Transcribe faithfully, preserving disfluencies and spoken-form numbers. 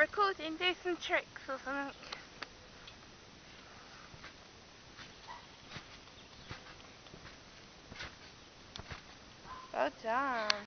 recording, do some tricks or something. Well done.